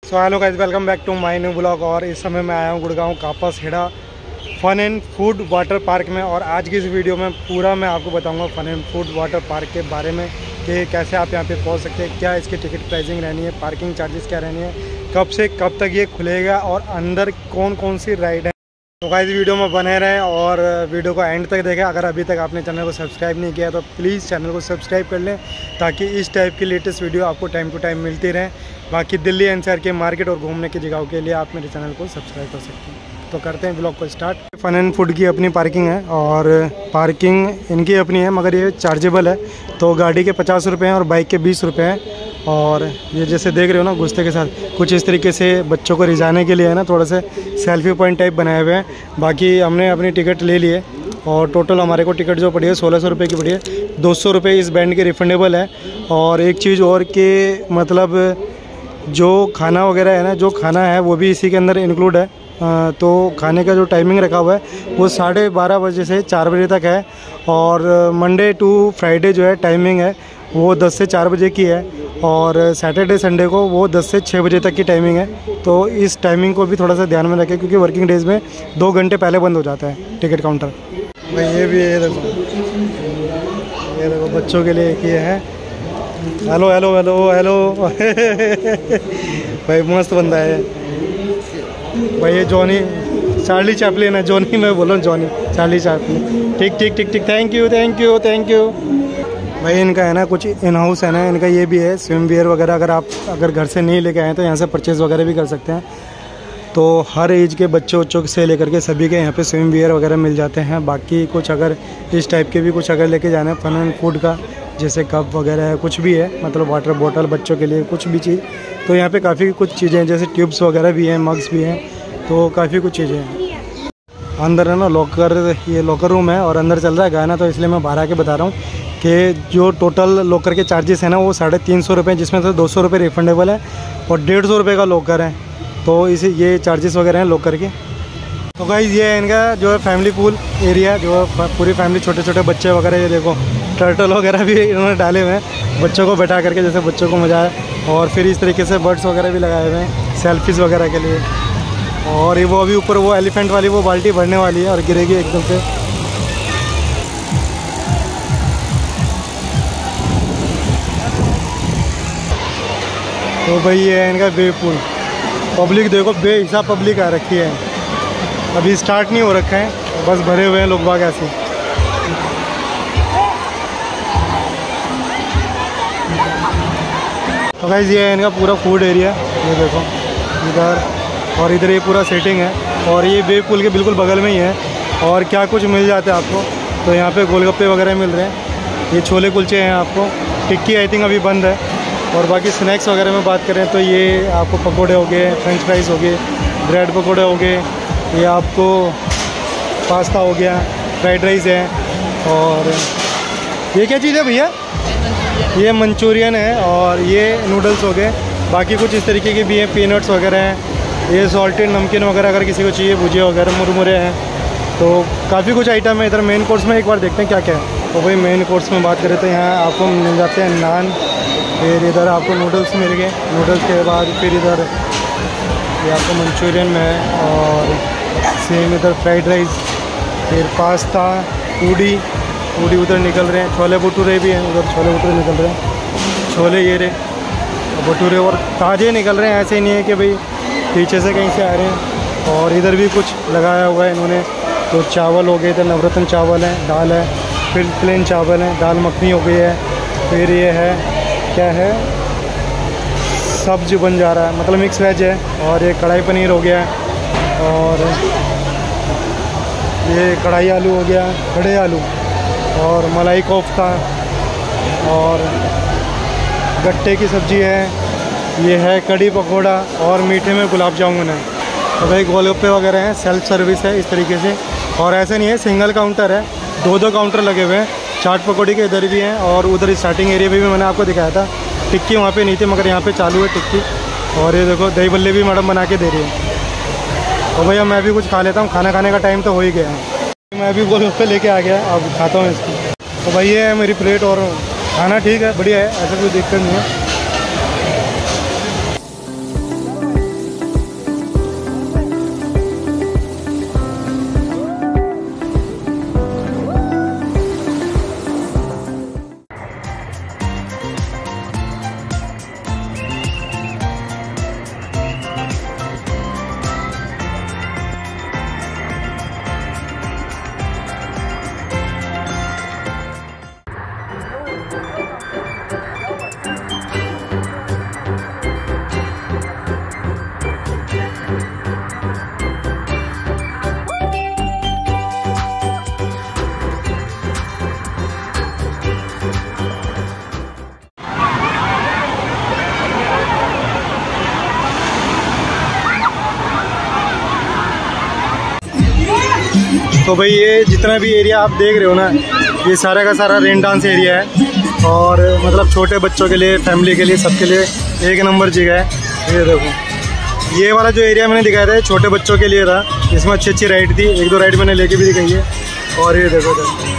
So hello guys, welcome back to my new blog. और इस समय मैं आया हूँ Gurgaon Kapashera fun and food water park में। और आज की इस वीडियो में पूरा मैं आपको बताऊंगा fun and food water park के बारे में कि कैसे आप यहाँ पे पहुँच सकते हैं, क्या इसकी टिकट प्राइसिंग रहनी है, पार्किंग चार्जेस क्या रहनी है, कब से कब तक ये खुलेगा और अंदर कौन कौन सी राइड है। तो गाइस वीडियो में बने रहें और वीडियो को एंड तक देखें। अगर अभी तक आपने चैनल को सब्सक्राइब नहीं किया तो प्लीज़ चैनल को सब्सक्राइब कर लें ताकि इस टाइप की लेटेस्ट वीडियो आपको टाइम टू टाइम मिलती रहे। बाकी दिल्ली एनसीआर के मार्केट और घूमने की जगहों के लिए आप मेरे चैनल को सब्सक्राइब कर सकते हैं। तो करते हैं ब्लॉग को स्टार्ट। फन एंड फूड की अपनी पार्किंग है और पार्किंग इनकी अपनी है, मगर ये चार्जेबल है। तो गाड़ी के 50 रुपये हैं और बाइक के 20 रुपये हैं। और ये जैसे देख रहे हो ना, गुस्ते के साथ कुछ इस तरीके से बच्चों को रिझाने के लिए है ना, थोड़ा सा सेल्फी पॉइंट टाइप बनाए हुए हैं। बाकी हमने अपनी टिकट ले ली है और टोटल हमारे को टिकट जो पड़ी है 1600 रुपये की पड़ी है। 200 रुपये इस बैंड के रिफंडेबल है। और एक चीज़ और कि मतलब जो खाना वगैरह है ना, जो खाना है वो भी इसी के अंदर इंक्लूड है। तो खाने का जो टाइमिंग रखा हुआ है वो 12:30 बजे से 4 बजे तक है। और मंडे टू फ्राइडे जो है टाइमिंग है वो 10 से 4 बजे की है। और सैटरडे संडे को वो 10 से 6 बजे तक की टाइमिंग है। तो इस टाइमिंग को भी थोड़ा सा ध्यान में रखें क्योंकि वर्किंग डेज़ में 2 घंटे पहले बंद हो जाता है टिकट काउंटर। भाई ये भी है, ये देखो बच्चों के लिए एक ये है। हेलो हेलो हेलो हेलो भाई मस्त बंदा है भाई। ये जॉनी चार्ली चैपलिन है। जॉनी मैं बोल रहा हूँ, जॉनी चार्ली चैपलिन। ठीक ठीक ठीक ठीक, thank you thank you thank you. भाई इनका है ना कुछ इन हाउस है ना, इनका ये भी है स्विम वियर वगैरह। अगर घर से नहीं लेके आए तो यहाँ से परचेज़ वगैरह भी कर सकते हैं। तो हर एज के बच्चों से लेकर के सभी के यहाँ पे स्विम वियर वगैरह मिल जाते हैं। बाकी कुछ अगर इस टाइप के भी कुछ अगर लेके जाना है फन एंड फूड का, जैसे कप वगैरह है, कुछ भी है मतलब वाटर बॉटल बच्चों के लिए कुछ भी चीज़, तो यहाँ पे काफ़ी कुछ चीज़ें हैं। जैसे ट्यूब्स वगैरह भी हैं, मग्स भी हैं, तो काफ़ी कुछ चीज़ें हैं। अंदर है ना लॉकर, ये लॉकर रूम है और अंदर चल रहा है गाना, तो इसलिए मैं बाहर आके बता रहा हूँ कि जो टोटल लॉकर के चार्जेस हैं ना वो 350 रुपये, जिसमें से 200 रुपये रिफंडेबल है और 150 रुपये का लॉकर है। तो इसे ये चार्जेस वगैरह हैं लॉकर के। तो गाइस ये है इनका जो है फैमिली पूल एरिया, जो पूरी फैमिली छोटे छोटे बच्चे वगैरह, ये देखो टर्टल वगैरह भी इन्होंने डाले हुए हैं बच्चों को बैठा करके, जैसे बच्चों को मज़ा आए। और फिर इस तरीके से बर्ड्स वगैरह भी लगाए हुए हैं सेल्फीज़ वगैरह के लिए। और ये वो अभी ऊपर वो एलिफेंट वाली वो बाल्टी भरने वाली है और गिरेगी एकदम से। तो भाई ये है इनका वेव पूल। पब्लिक देखो बेहिसाब पब्लिक आ रखी है। अभी स्टार्ट नहीं हो रखा है, बस भरे हुए हैं लोग बाग ऐसे। तो गाइस ये है इनका पूरा फूड एरिया, ये देखो इधर और इधर ये पूरा सेटिंग है। और ये वेव पूल के बिल्कुल बगल में ही है। और क्या कुछ मिल जाता है आपको, तो यहाँ पे गोलगप्पे वगैरह मिल रहे हैं, ये छोले कुलचे हैं आपको। टिक्की आई थिंक अभी बंद है। और बाकी स्नैक्स वगैरह में बात करें तो ये आपको पकोड़े हो गए, फ्रेंच फ्राइज़ हो गए, ब्रेड पकोड़े हो गए, ये आपको पास्ता हो गया, फ्राइड राइस है। और ये क्या चीज़ है भैया? ये मंचूरियन है। और ये नूडल्स हो गए। बाकी कुछ इस तरीके के भी हैं, पीनट्स वगैरह हैं, ये सॉल्टेड नमकीन वगैरह अगर किसी को चाहिए, भुजिया वगैरह, मुरमुरे हैं। तो काफ़ी कुछ आइटम है इधर। मेन कोर्स में एक बार देखते हैं क्या क्या है। तो भाई मेन कोर्स में बात करें तो यहाँ आपको मिल जाते हैं नान, फिर इधर आपको नूडल्स मिल गए, नूडल्स के बाद फिर इधर ये आपको मंचूरियन में है। और सेम इधर फ्राइड राइस, फिर पास्ता, पूड़ी उधर निकल रहे हैं, छोले भटूरे भी हैं उधर, छोले भटूरे निकल रहे हैं, छोले ये रहे भटूरे और ताज़े निकल रहे हैं, ऐसे ही नहीं है कि भाई पीछे से कहीं से आ रहे हैं। और इधर भी कुछ लगाया हुआ है इन्होंने। तो चावल हो गए, इधर नवरत्न चावल है, दाल है, फिर प्लेन चावल है, दाल मखनी हो गई है, फिर ये है क्या है, सब्जी बन जा रहा है, मतलब मिक्स वेज है। और ये कढ़ाई पनीर हो गया, और ये कढ़ाई आलू हो गया, खड़े आलू, और मलाई कोफ्ता, और गट्टे की सब्ज़ी है, ये है कड़ी पकोड़ा, और मीठे में गुलाब जामुन है। तो भाई गोलगप्पे वगैरह हैं, सेल्फ सर्विस है इस तरीके से। और ऐसे नहीं है सिंगल काउंटर है, 2 काउंटर लगे हुए हैं। चाट पकौड़ी के इधर भी हैं और उधर स्टार्टिंग एरिया भी मैंने आपको दिखाया था। टिक्की वहाँ पे नहीं थी मगर यहाँ पे चालू है टिक्की। और ये देखो दही बल्ले भी मैडम बना के दे रही है। तो भैया मैं भी कुछ खा लेता हूँ, खाना खाने का टाइम तो हो ही गया है। मैं भी गोलगप्पे लेके आ गया, अब खाता हूँ इसकी। तो भाई ये है मेरी प्लेट और खाना ठीक है, बढ़िया है, ऐसा कोई दिक्कत नहीं है। तो भाई ये जितना भी एरिया आप देख रहे हो ना, ये सारा का सारा रेन डांस एरिया है और मतलब छोटे बच्चों के लिए, फैमिली के लिए, सबके लिए एक नंबर जगह है। ये देखो, ये वाला जो एरिया मैंने दिखाया था छोटे बच्चों के लिए था, इसमें अच्छी अच्छी राइड थी, 1-2 राइड मैंने लेके भी दिखाई है। और ये देखो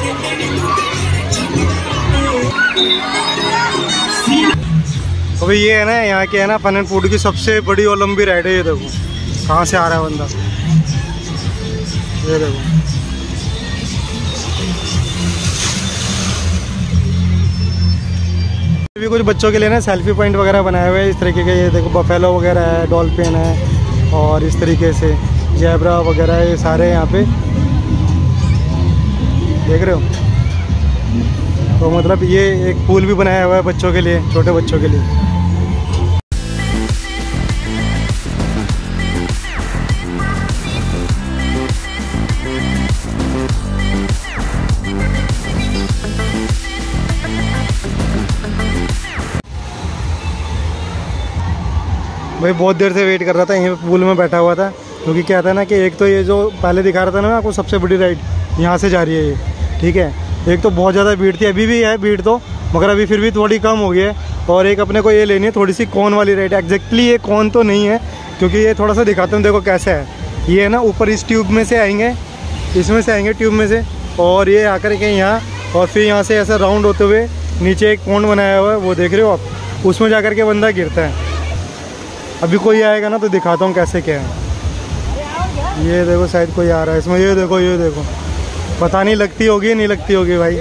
तो भाई ये है ना, यहाँ के है ना फन एंड फूड की सबसे बड़ी और लंबी राइड है। ये देखो कहाँ से आ रहा है बंदा, ये देखो। भी कुछ बच्चों के लिए ना सेल्फी पॉइंट वगैरह बनाए हुए हैं इस तरीके के। ये देखो बफेलो वगैरह है, डॉल्फिन है और इस तरीके से जेब्रा वगैरह, ये सारे यहाँ पे देख रहे हो। तो मतलब ये एक पूल भी बनाया हुआ है बच्चों के लिए, छोटे बच्चों के लिए। भाई बहुत देर से वेट कर रहा था, यहीं पे पूल में बैठा हुआ था, क्योंकि क्या था ना कि एक तो ये जो पहले दिखा रहा था ना आपको, सबसे बड़ी राइड यहाँ से जा रही है ये, ठीक है। एक तो बहुत ज़्यादा भीड़ थी, अभी भी है भीड़ तो, मगर अभी फिर भी थोड़ी कम हो गई है। और एक अपने को ये लेनी है थोड़ी सी कौन वाली राइड। एग्जैक्टली ये कौन तो नहीं है, क्योंकि ये थोड़ा सा दिखाता हूँ, देखो कैसा है। ये है ना ऊपर इस ट्यूब में से आएंगे, इसमें से आएंगे ट्यूब में से, और ये आकर के यहाँ, और फिर यहाँ से ऐसा राउंड होते हुए नीचे एक पॉन्ड बनाया हुआ है, वो देख रहे हो आप, उसमें जा कर के बंदा गिरता है। अभी कोई आएगा ना तो दिखाता हूँ कैसे क्या है। ये देखो शायद कोई आ रहा है इसमें, ये देखो, ये देखो, पता नहीं लगती होगी नहीं लगती होगी भाई।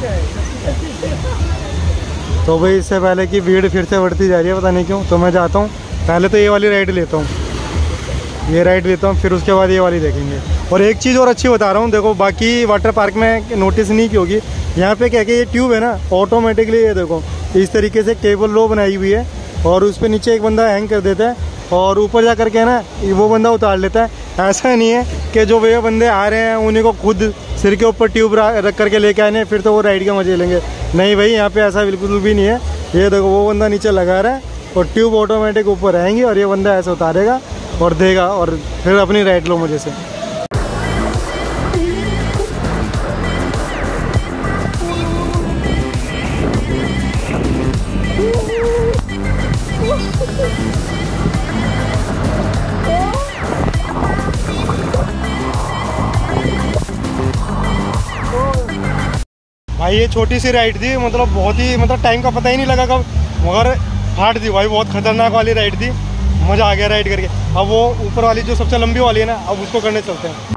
तो भाई इससे पहले कि भीड़ फिर से बढ़ती जा रही है, पता नहीं क्यों, तो मैं जाता हूँ पहले तो ये वाली राइड लेता हूँ, ये राइड लेता हूँ, फिर उसके बाद ये वाली देखेंगे। और एक चीज़ और अच्छी बता रहा हूँ, देखो बाकी वाटर पार्क में नोटिस नहीं की होगी, यहाँ पे क्या कि ये ट्यूब है ना ऑटोमेटिकली, ये देखो इस तरीके से केबल लो बनाई हुई है, और उस पर नीचे एक बंदा हैंग कर देता है और ऊपर जा कर के ना वो बंदा उतार लेता है। ऐसा नहीं है कि जो भैया बंदे आ रहे हैं उन्हीं को खुद सिर के ऊपर ट्यूब रख करके लेके आने फिर तो वो राइड के मजे लेंगे। नहीं भाई, यहाँ पे ऐसा बिल्कुल भी नहीं है। ये देखो वो बंदा नीचे लगा रहा है और ट्यूब ऑटोमेटिक ऊपर आएंगी और ये बंदा ऐसे उतारेगा और देगा और फिर अपनी राइड लो मजे से। भाई ये छोटी सी राइड थी, मतलब बहुत ही टाइम का पता ही नहीं लगा कब, मगर हार्ड थी भाई, बहुत खतरनाक वाली राइड थी। मज़ा आ गया राइड करके। अब वो ऊपर वाली जो सबसे लंबी वाली है ना, अब उसको करने चलते हैं।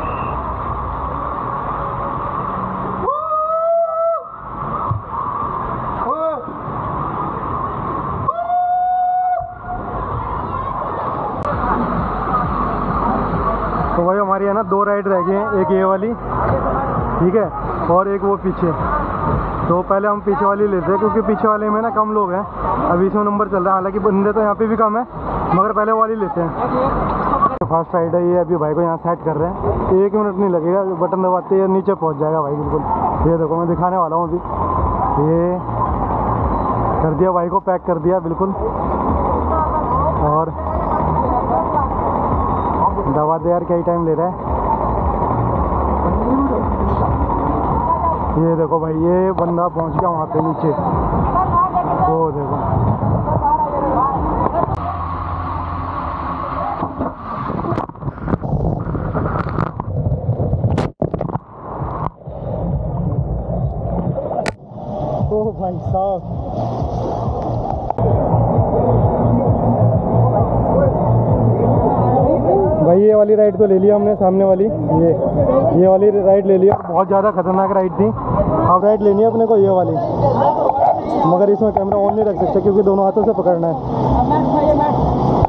तो भाई हमारी है ना 2 राइड रह गई हैं, एक ये वाली, ठीक है, और एक वो पीछे। तो पहले हम पीछे वाली लेते हैं, क्योंकि पीछे वाले में ना कम लोग हैं, अभी इसमें नंबर चल रहा है, हालांकि बंदे तो यहाँ पे भी कम है, मगर पहले वाली लेते हैं। तो फास्ट राइड है ये, अभी भाई को यहाँ सेट कर रहे हैं, 1 मिनट नहीं लगेगा, बटन दबाते ही नीचे पहुँच जाएगा भाई बिल्कुल। ये देखो मैं दिखाने वाला हूँ अभी, ये कर दिया भाई को, पैक कर दिया बिल्कुल, और दबा दे यार, क्या ही टाइम ले रहा है। ये देखो भाई, ये बंदा पहुंच गया वहाँ पे नीचे, वो देखो। ओ भाई साहब, भाई ये वाली राइड तो ले लिया हमने, सामने वाली ये वाली राइड ले लिया, बहुत ज़्यादा खतरनाक राइड थी। अब राइड लेनी है अपने को ये वाली, मगर इसमें कैमरा ऑन नहीं रख सकते क्योंकि दोनों हाथों से पकड़ना है।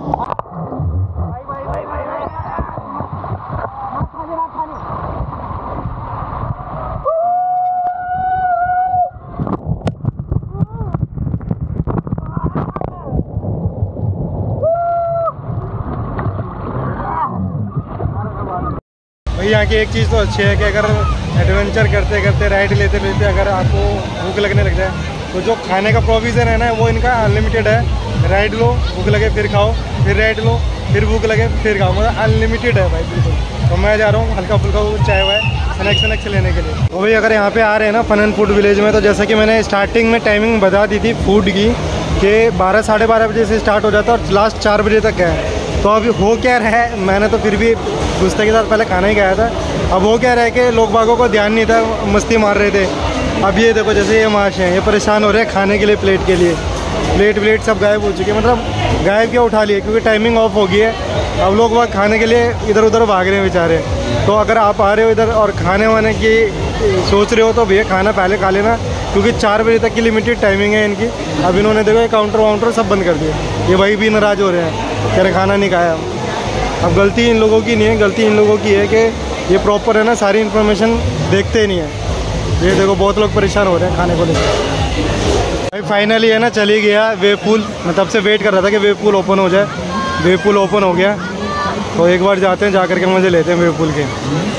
भाई यहाँ की एक चीज़ तो अच्छी है कि अगर एडवेंचर करते करते, राइड लेते लेते अगर आपको भूख लगने लग जाए, तो जो खाने का प्रोविज़न है ना, वो इनका अनलिमिटेड है। राइड लो, भूख लगे फिर खाओ, फिर राइड लो, फिर भूख लगे फिर खाओ, मतलब अनलिमिटेड है भाई बिल्कुल। तो मैं जा रहा हूँ, हल्का फुल्का चाय वाय स्नैक्स लेने के लिए। तो भाई अगर यहाँ पे आ रहे हैं ना फन एंड फूड विलेज में, तो जैसा कि मैंने स्टार्टिंग में टाइमिंग बता दी थी फूड की कि 12 साढ़े 12 बजे से स्टार्ट हो जाता है और लास्ट 4 बजे तक है। तो अभी हो क्या रहा है, मैंने तो फिर भी गुस्से के साथ पहले खाना ही खाया था। अब हो क्या रहा है कि लोग बागों को ध्यान नहीं था, मस्ती मार रहे थे। अब ये देखो जैसे ये माश हैं, ये परेशान हो रहे हैं खाने के लिए, प्लेट के लिए। प्लेट सब गायब हो चुके हैं, मतलब गायब क्या उठा लिए, क्योंकि टाइमिंग ऑफ हो गई है। अब लोग वहाँ खाने के लिए इधर उधर भाग रहे हैं बेचारे। तो अगर आप आ रहे हो इधर और खाने वाने की सोच रहे हो तो भैया खाना पहले खा लेना, क्योंकि 4 बजे तक की लिमिटेड टाइमिंग है इनकी। अब इन्होंने देखो काउंटर वाउंटर सब बंद कर दिए। ये भाई भी नाराज़ हो रहे हैं, कह रहे खाना नहीं खाया। अब गलती इन लोगों की नहीं है, गलती इन लोगों की है कि ये प्रॉपर है ना सारी इन्फॉर्मेशन देखते नहीं है। ये देखो बहुत लोग परेशान हो रहे हैं खाने को लेकर। भाई फाइनली है ना चली गया वेव पूल। मैं तब से वेट कर रहा था कि वेव पूल ओपन हो जाए। वेव पूल ओपन हो गया, तो एक बार जाते हैं, जाकर के मजे लेते हैं वेव पूल के।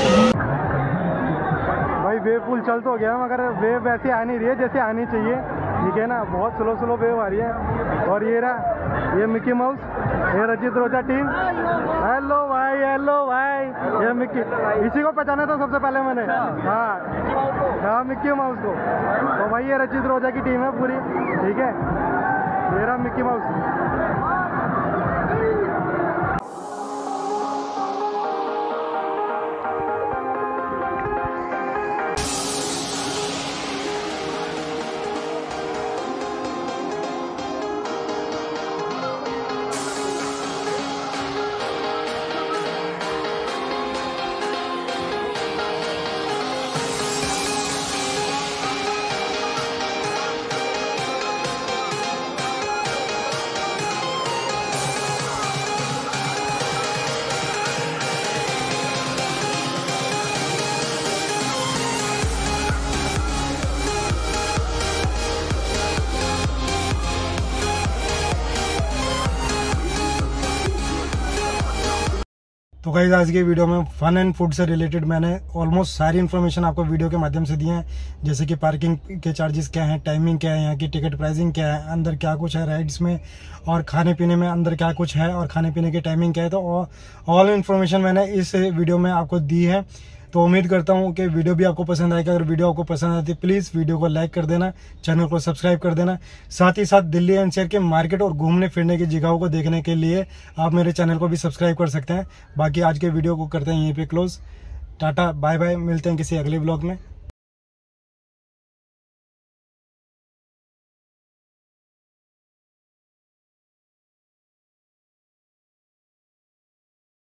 भाई वेव पूल चल तो गया, मगर वेव वैसे आ नहीं रही है जैसे आनी चाहिए, ठीक है ना। बहुत स्लो वेव आ रही है। और ये रहा ये मिक्की माउस, ये रचित रोजा टीम। हेलो भाई, हेलो भाई। ये मिक्की, इसी को पहचाना था सबसे पहले मैंने। हाँ मिक्की माउस को। तो भाई ये रचित रोजा की टीम है पूरी, ठीक है। ये रहा मिक्की माउस। तो गाइस आज के वीडियो में फन एंड फूड से रिलेटेड मैंने ऑलमोस्ट सारी इन्फॉर्मेशन आपको वीडियो के माध्यम से दी है। जैसे कि पार्किंग के चार्जेस क्या हैं, टाइमिंग क्या है, यहाँ की टिकट प्राइसिंग क्या है, अंदर क्या कुछ है राइड्स में, और खाने पीने में अंदर क्या कुछ है, और खाने पीने की टाइमिंग क्या है। तो ऑल इन्फॉर्मेशन मैंने इस वीडियो में आपको दी है। तो उम्मीद करता हूँ कि वीडियो भी आपको पसंद आएगा। अगर वीडियो आपको पसंद आती है प्लीज़ वीडियो को लाइक कर देना, चैनल को सब्सक्राइब कर देना। साथ ही साथ दिल्ली एनसीआर के मार्केट और घूमने फिरने की जगहों को देखने के लिए आप मेरे चैनल को भी सब्सक्राइब कर सकते हैं। बाकी आज के वीडियो को करते हैं यहीं पे क्लोज। टाटा बाय बाय, मिलते हैं किसी अगले ब्लॉग में।